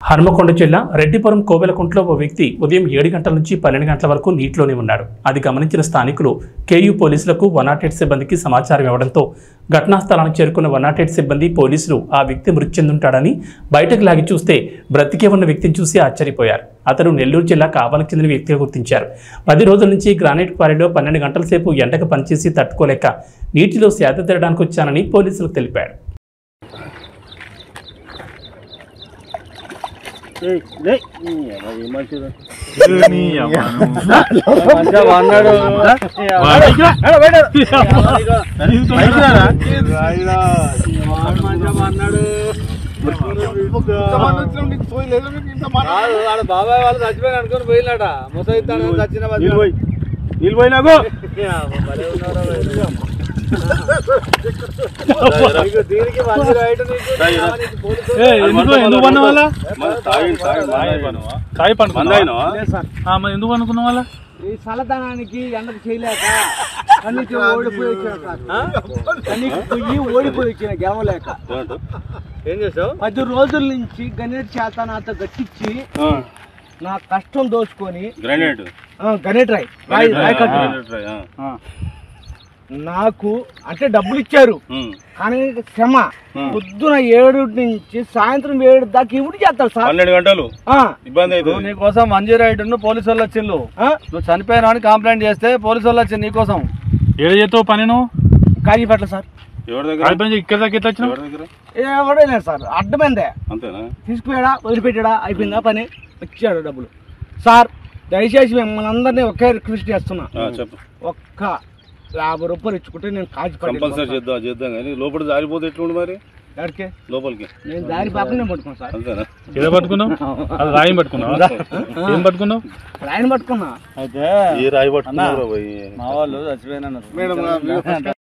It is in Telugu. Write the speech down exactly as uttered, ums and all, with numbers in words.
హనుమకొండ జిల్లా రెడ్డిపురం కోవెలకుంటలో ఓ వ్యక్తి ఉదయం ఏడు గంటల నుంచి పన్నెండు గంటల వరకు నీటిలోనే ఉన్నాడు. అది గమనించిన స్థానికులు కేయూ పోలీసులకు వన్ నాట్ ఎయిట్ సిబ్బందికి సమాచారం ఇవ్వడంతో ఘటనా స్థలానికి చేరుకున్న వన్ నాట్ ఎయిట్ సిబ్బంది పోలీసులు ఆ వ్యక్తి మృతి చెందుంటాడని బయటకు లాగి చూస్తే బ్రతికే ఉన్న వ్యక్తిని చూసి ఆశ్చర్యపోయారు. అతను నెల్లూరు జిల్లా కావలికి చెందిన వ్యక్తిగా గుర్తించారు. పది రోజుల నుంచి గ్రానైట్ క్వారీలో పన్నెండు గంటల సేపు ఎండకు పనిచేసి తట్టుకోలేక నీటిలో సేద తీరడానికి వచ్చానని పోలీసులకు తెలిపాడు. బాబాయ్ వాళ్ళు చచ్చిపోయి అనుకుని పోయినట ముసైతాను చచ్చిన దీనికి ఎందుకు అనుకున్న వాళ్ళ ఈ చల్లదనానికి ఎండకు చేయలేక కన్నీకి ఓడిపోయి వచ్చిన కన్నీకి పొయ్యి ఓడిపోయి వచ్చిన గెలవలేక ఏం చేసావు? పది రోజుల నుంచి గణేట్ చేత నాతో గట్టించి నా కష్టం దోచుకొని గ్రానైట్ గణేట్ రాయ్ రాయ్ రాయ్ కట్టు నాకు అంటే డబ్బులు ఇచ్చారు కానీ క్షమ పొద్దున ఏడు నుంచి సాయంత్రం ఏడు దాకా ఇవి చేస్తారు సార్. పన్నెండు గంటలు ఇబ్బంది అవుతుంది. నీకోసం మంజీ రైడ్ పోలీసు వాళ్ళు వచ్చిండు. నువ్వు చనిపోయినా అని కంప్లైంట్ చేస్తే పోలీసు వాళ్ళు వచ్చింది నీకోసం. ఏడు చేస్తావు పని నువ్వు కాజీపేట సార్. ఇక్కడ దాకా ఎట్లా వచ్చినావు? ఎవడలేదు సార్, అడ్డమైందే అంతేనా? తీసుకుపోయాడా వదిలిపెట్టాడా అయిపోయిందా పని, వచ్చాడు డబ్బులు. సార్ దయచేసి మిమ్మల్ని అందరినీ ఒకే రిక్వెస్ట్ చేస్తున్నా, ఒక్క యాభై రూపాయలు ఇచ్చుకుంటే నేను కాజీ కంపల్సరీ చేద్దాం చేద్దాం కానీ లోపల జారిపోతే ఎట్లుండి మరి ఎక్కడికి లోపలికి నేను దారి పాపనే పట్టుకున్నాను సార్. అంతేనా? ఏదో పట్టుకున్నావు? అది రాయి పట్టుకున్నావు? ఏం పట్టుకున్నావు? రాయిని పట్టుకున్నా. అయితే ఏ రాయి పట్టుకున్నావు? మా వాళ్ళు చచ్చిపోయినా